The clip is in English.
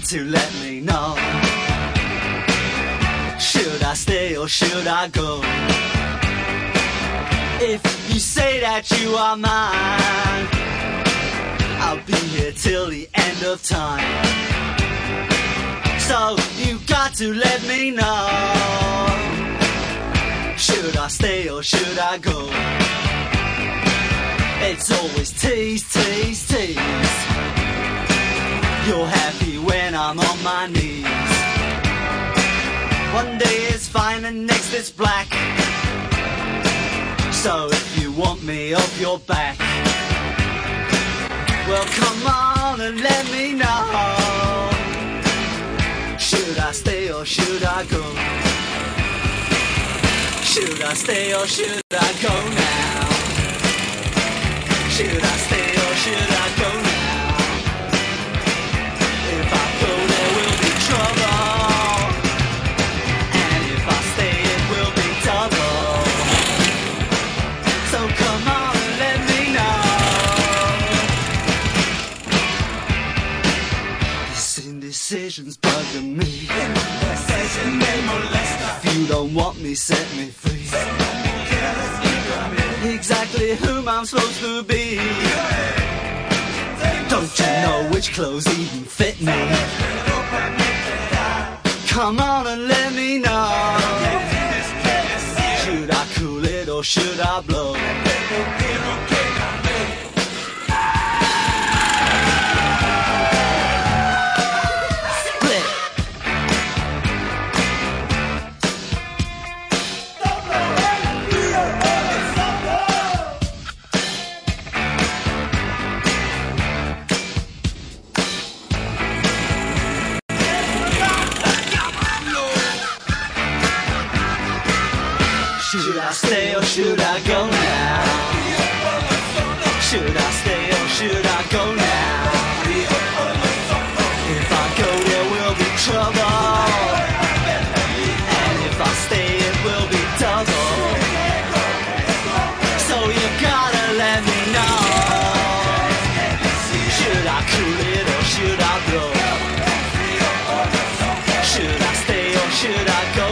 to let me know. Should I stay or should I go? If you say that you are mine, I'll be here till the end of time. So you got to let me know. Should I stay or should I go? It's always tease, tease, tease. You're happy when I'm on my knees. One day it's fine and next it's black. So if you want me off your back, well come on and let me know. Should I stay or should I go? Should I stay or should I go now? Should I stay or should I go now? If I go there will be trouble, and if I stay it will be double. So come on and let me know. This indecision's bugging me. If you don't want me, set me free. Exactly whom I'm supposed to be. Don't you know which clothes even fit me? Come on and let me know. Should I cool it or should I blow? Should I stay or should I go now? Should I stay or should I go now? If I go there will be trouble, and if I stay it will be double. So you gotta let me know. Should I cool it or should I blow? Should I stay or should I go?